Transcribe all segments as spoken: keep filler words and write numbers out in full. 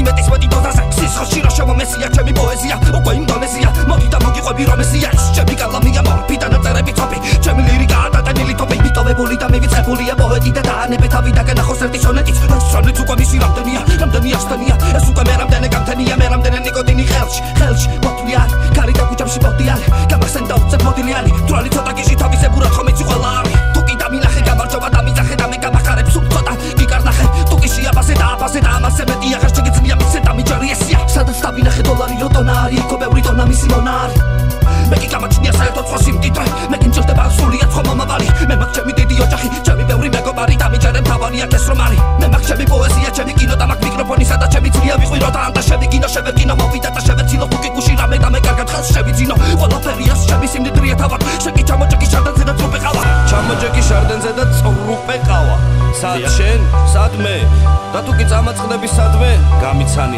მეტის მეტი დოზაზე სისხლში რა შემომესია ჩემი პოეზია უკვე ინდონეზია მოდი და მოგიყვები რომ ესია ჩემი კალამია მორფი და ნაწერები ცოფი ჩემი ლირიკაა დატანილი თოფი მიტოვებული და მივიწყებულია პოეტი და დაანებე თავი და განახოს ერთი სონეტიც ეს სონეტს უკვე მისი რამდენია რამდენი ასტანია ეს უკვე მე რამდენი გამთენია მე რამდენი ნიკოტინი ხელში ხელში მოთლია კარი და კუჭამში პოტიალი გამახსენდა უცებ მოდილიანი თვალი ცოტა გიჟი თავისებურად ხომ იცი ყველა არის თუ კი დამილახე გამარჯობა და მიძახე და მე გამახარებ სულ ცოტა გიკარნახე თუ კი შეაფასე და აფასე და ამასე მეტი აღარ შეგიძლია მისცე და მიჯარი ესია სადაც დავინახე დოლარი როტონა არის იქ ბევრი ტონა მისი მონა არის მე კი გამაჩნია საერთოდ სხვა სიმდიდრე მე კი მჭირდება სრულიად სხვა მომავალი მე მაქვს ჩემი დიდი ოჯახი ჩემი ბევრი მეგობარი და მიჯერე მთავარია ეს რომ არის მე მაქვს ჩემი პოეზია ჩემი კინო და მაქვს მიკროფონი სადაც ჩემი ძლია ვიყვირო და ანტა შევიგინო შევერკინო მოვიდა და შევეცილო თუ კი გუში რამე და მე კარგად ხელს შევიძინო ყველაფერია ჩემი სიმდიდრეა თავად შეკი ჩამოჭეკი შარდენზე და წრუპე ყავა ჩამოჭეკი შარდენზე და წრუპე ყავა სად შენ სად მე და თუ კი წამაწყდები სადმე გამიცანი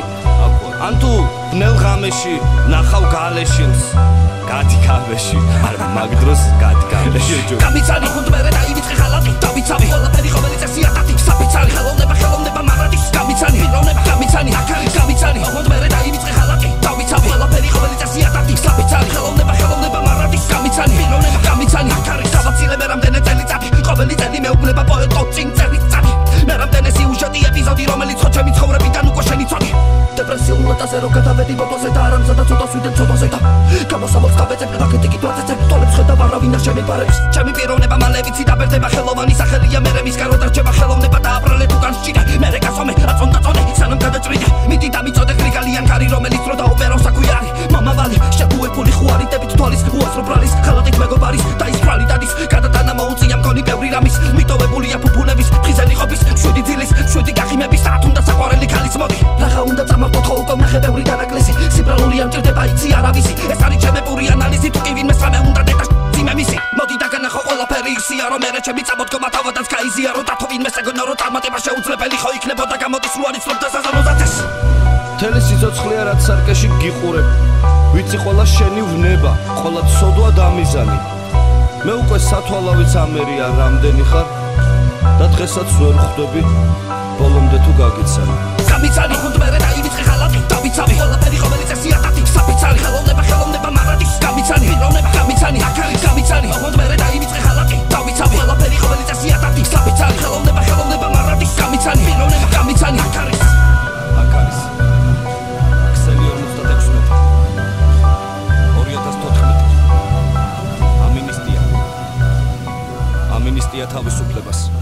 ან თუ ბნელ ღამეში ნახავ გალეშინს გადი კავეში არ მაგ დროს გადი კავეში გამიცანი ხუნდმერე და ივიწყე ხალატი დავიცავი ყველაფერი ყოველი წესია დათი საფიცარი ხელოვნება ხელოვნება მარადი გამიცანი პიროვნება გამიცანი აკარი გამიცანი ხუნდმერე და ივიწყე ხალატი დავიცავი ყველაფერი ყოველი წესია დათი საფიცარი ხელოვნება ხელოვნება მარადი გამიცანი პიროვნება გამიცანი აკარი დავაცილე მე რამდენი წელიწადი ყოველი წელი მეუბნება პოეტო წინ წელიწადი მე რამდენი სიუჟეტი ეპიზოდი რომელიც ხო ჩემი ცხოვრებიდან უკვე შენიცოდი დეპრესიულ ნოტაზე რო გადავედი ბოტოზე და არამზადა ცოტას ვიდე ცოტაზე და გამოსამოც გავეცებ რაკეტიკი თვალწეცებ თოლებს ხედავ არავინ არ შემიპარებს ჩემი პიროვნება მალე ვიცი დაბერდება ხელოვანი სახელია მერე მისგან რო დარჩება ხელოვნება და აბრალე თუ განსჭირე მერე გასომე აწონდა წონე სანამ გადაწვიდე მიდი და მიწოდე გრიგალიან კარი რომელიც რო დაუპერო საქვი არის მომავალი შეგუებული ხუარი დებით თვალის უასრო ბრალის ხალატით მეგობარის და ის ბრალი დადის გადატანა მოუწია მგონი ბევრი რამის მიტოვებულია ფუფუნების ხიზელი ყოფის შვიდი ძილის შვიდი გახიმების და თუნდა საყვარელი ქალის მოდი რაღა უნდა წამოვთო უკვე ნახე ბევრი დანაკლისი სიბრალული ამ ჭირდება იცი არავისი ეს არის ჩემი პური ანალიზი თუ კი ვინმე სამე უნდა დედა ძიმე მისი მოდი და განახო ყველაფერი ისია რომ მერე ჩემი წამოდგომა თავადაც გაიზია რომ დათო ვინმე საგონო რომ წარმატება შეუძლებელი ხო იქნებოდა გამოდის რო არის რომ დასაზრდოდეს მთელი სიცოცხლე რაც სარკეში გიყურებ ვიცი ყველა შენი ვნება ყველა ცოდვა და მიზანი მე უკვე სათვალავიც ამერია რამდენი ხარ და დღესაც ვერ ხვდები ბოლომდე თუ გაგიცანი გამიცანი ხუნდმერე და ივიწყე ხალატი დავიცავი ყველაფერი ყოველი წესია დათი საფიცარი ხელოვნება ხელოვნება მარადი გამიცანი პიროვნება გამიცანი აკარი გამიცანი ხუნდმერე და ივიწყე ხალატი დავიცავი ყველაფერი ყოველი წესია დათი საფიცარი ხელოვნება ხელოვნება მარადი გამიცანი პიროვნება გამიცანი აკარი აკარი ქსელი ორმოცდაექვსი ორი ათას თოთხმეტი ამინისტია ამინისტია თავისუფლებას